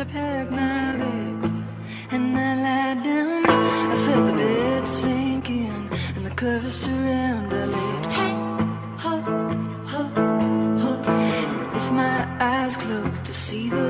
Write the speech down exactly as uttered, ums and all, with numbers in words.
I packed my bags and I lied down. I felt the bed sink in and the covers surround. I lived ho, ho, ho, ho. And with my eyes closed to see the